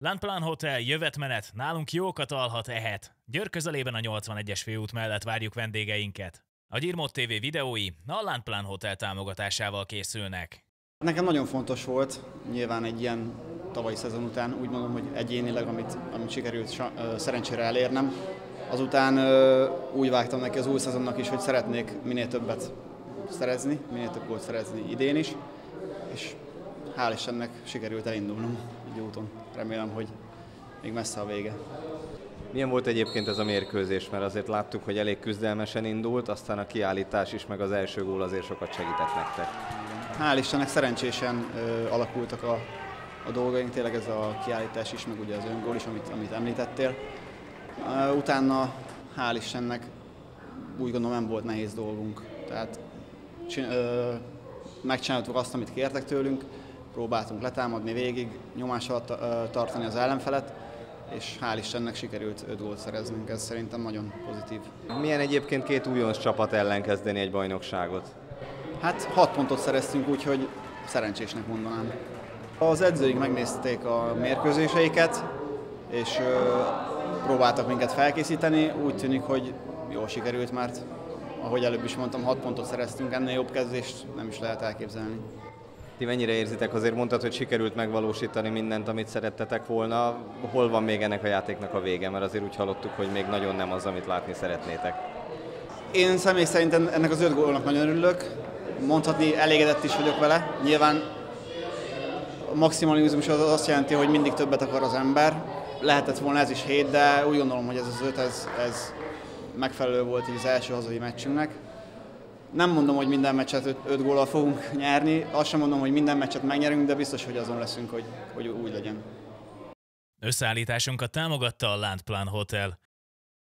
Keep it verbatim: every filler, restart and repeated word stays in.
Landplan Hotel, jövetmenet, nálunk jókat alhat, ehet. Győr közelében a nyolcvanegyes főút mellett várjuk vendégeinket. A Gyirmót té vé videói a Landplan Hotel támogatásával készülnek. Nekem nagyon fontos volt, nyilván egy ilyen tavalyi szezon után, úgy mondom, hogy egyénileg, amit, amit sikerült szerencsére elérnem. Azután úgy vágtam neki az új szezonnak is, hogy szeretnék minél többet szerezni, minél több gólt szerezni idén is, és hál' Istennek sikerült elindulnom egy úton. Remélem, hogy még messze a vége. Milyen volt egyébként ez a mérkőzés? Mert azért láttuk, hogy elég küzdelmesen indult, aztán a kiállítás is, meg az első gól azért sokat segített nektek. Hál' Istennek szerencsésen ö, alakultak a, a dolgaink, tényleg ez a kiállítás is, meg ugye az öngól is, amit, amit említettél. Ö, utána hál' Istennek úgy gondolom nem volt nehéz dolgunk. Tehát csin, ö, megcsináltuk azt, amit kértek tőlünk, próbáltunk letámadni végig, nyomás alatt ö, tartani az ellenfelet, és hál' Istennek sikerült öt gólt szereznünk, ez szerintem nagyon pozitív. Milyen egyébként két újonc csapat ellen kezdeni egy bajnokságot? Hát hat pontot szereztünk, úgyhogy szerencsésnek mondanám. Az edzőink megnézték a mérkőzéseiket, és ö, próbáltak minket felkészíteni. Úgy tűnik, hogy jól sikerült, mert ahogy előbb is mondtam, hat pontot szereztünk, ennél jobb kezdést nem is lehet elképzelni. Ti mennyire érzitek? Azért mondtad, hogy sikerült megvalósítani mindent, amit szerettetek volna. Hol van még ennek a játéknak a vége? Mert azért úgy hallottuk, hogy még nagyon nem az, amit látni szeretnétek. Én személy szerint ennek az öt gólnak nagyon örülök. Mondhatni, elégedett is vagyok vele. Nyilván a maximalizmus az azt jelenti, hogy mindig többet akar az ember. Lehetett volna ez is hét, de úgy gondolom, hogy ez az öt, ez, ez megfelelő volt így az első hazai meccsünknek. Nem mondom, hogy minden meccset öt, öt góllal fogunk nyerni, azt sem mondom, hogy minden meccset megnyerünk, de biztos, hogy azon leszünk, hogy, hogy úgy legyen. Összeállításunkat támogatta a Landplan Hotel.